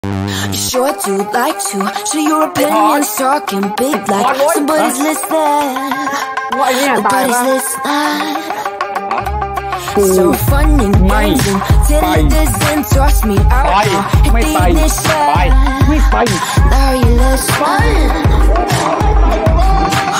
You sure do like to share your opinions, talking big like somebody's listening. Nobody's listening. So fun and amazing. Till this then toss me out. Hit the ignition. Now you listen.